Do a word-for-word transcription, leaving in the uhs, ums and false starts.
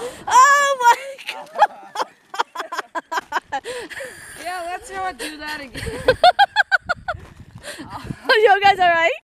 Oh my god! Yeah, let's go do that again. Are you guys alright?